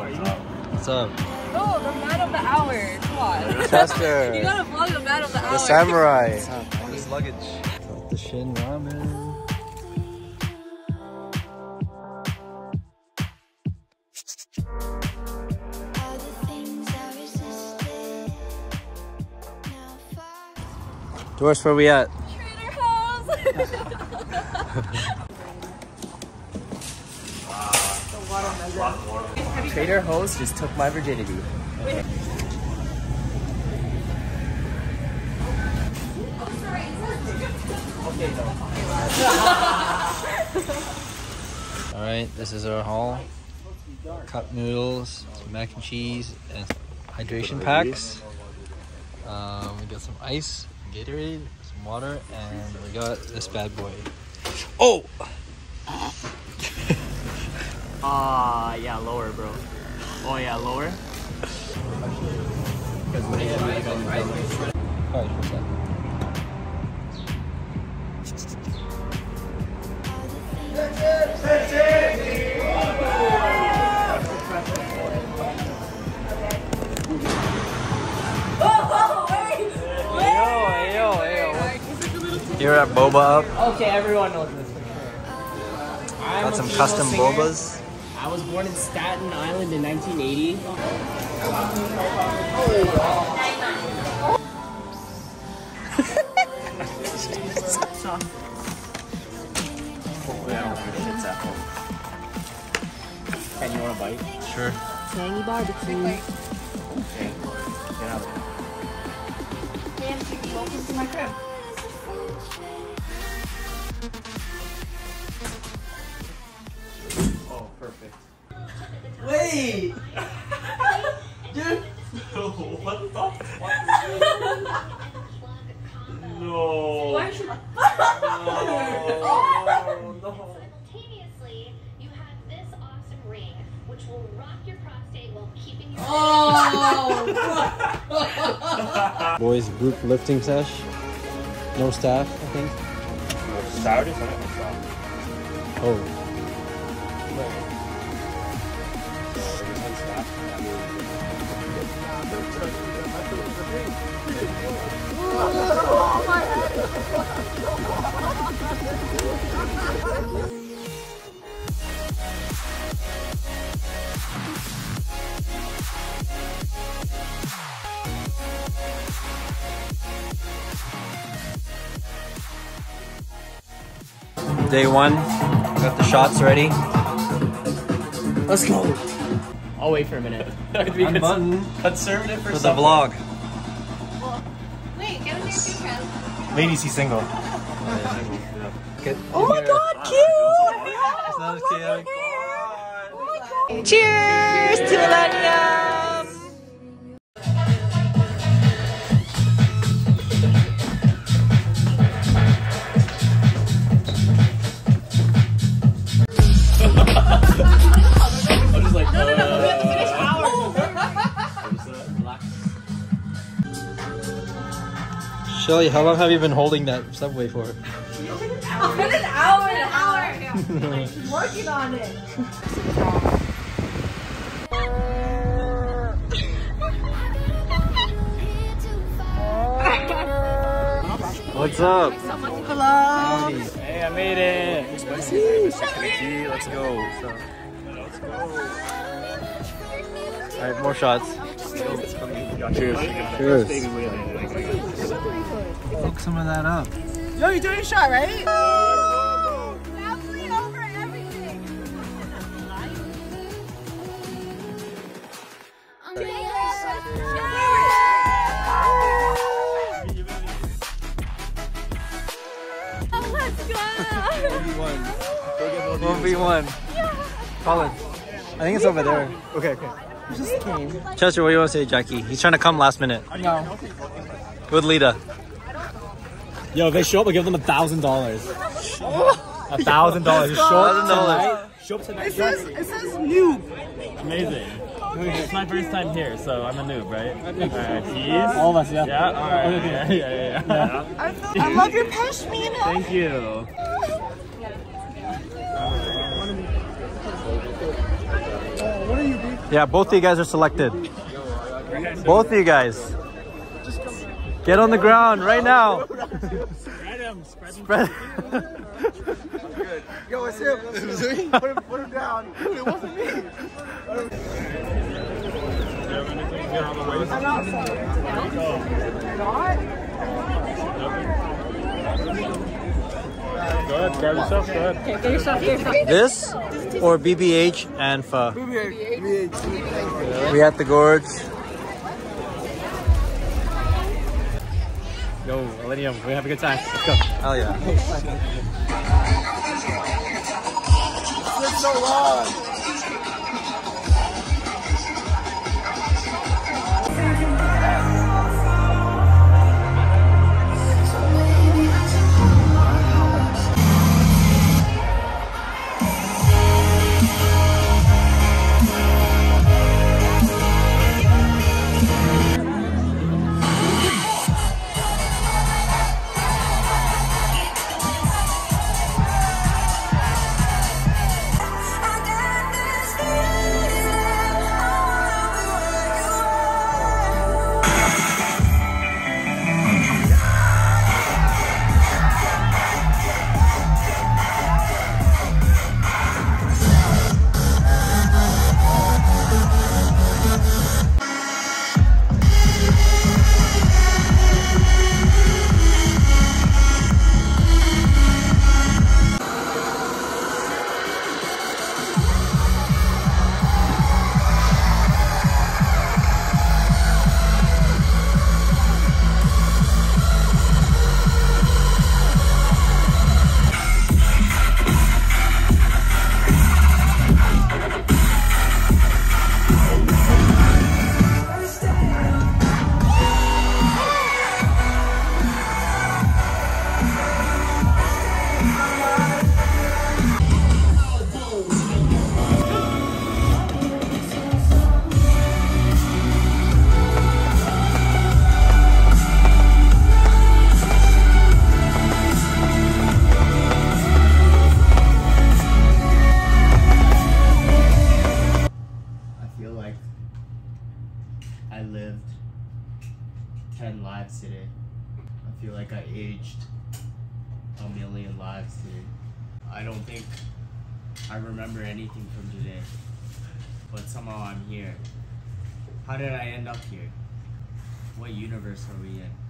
What's up? Oh, the man of the hour. Come on. Chester. You gotta vlog the man of the hour. The samurai. All this luggage. The Shin Ramen. Doris, where we at? Trader House. Trader Joe's just took my virginity. Alright, this is our haul. Cup noodles, some mac and cheese, and hydration packs. We got some ice, Gatorade, some water, and we got this bad boy. Oh! Yeah, lower, bro. Oh yeah, lower. You're at Boba Up. Okay, everyone knows this for sure. Got some custom bobas. I was born in Staten Island in 1980. Can you want a bite? Sure. Tangy barbecue. Okay. Get out. Welcome to my crib. Oh, perfect. Wait! Dude! What the fuck? No. Why are you Simultaneously, you have this awesome ring, which will rock your prostate while keeping you. Boys, group lifting sesh. No staff, I think. Saturday, Sunday, Oh. Day one, got the shots ready. Let's go. I'll wait for a minute. Unbutton Conservative for the vlog. Wait, get a new picture. Ladies, he's single. Oh my god, cute! Cheers to Millennium! I'm just like, No, we have to finish ours. Relax. Shelly, how long have you been holding that subway for? It's been an hour. She's working on it. What's up? Hello. Hey, I made it. Let's go. Alright, more shots. Cheers. Cheers. Hook some of that up. Yo, you're doing a shot, right? Family over everything. Let's go. 1v1. Colin. I think it's over there. Okay. Just came. Chester, what do you want to say, Jackie? He's trying to come last minute. No. With Lita. Yo, if they show up, I'll give them $1,000. $1,000. Just show up tonight. Show up tonight. It says noob. Amazing. It's my first time here, so I'm a noob, right? Alright, cheese. All of us, yeah. Yeah, alright. Yeah. I love your pashmina. Thank you. What are you, dude? Yeah, both of you guys are selected. Both of you guys. Get on the ground right now. Spread him. Spread. Yo, it's him. Put him down. Dude, it wasn't me. Go ahead, grab yourself. Go ahead. Okay, get yourself here. This or BBH and pho? We at the gorge. Yo, Millennium, we have a good time. Let's go. Hell yeah. It's so long. I lived 10 lives today. I feel like I aged a million lives today. I don't think I remember anything from today, but somehow I'm here. How did I end up here? What universe are we in?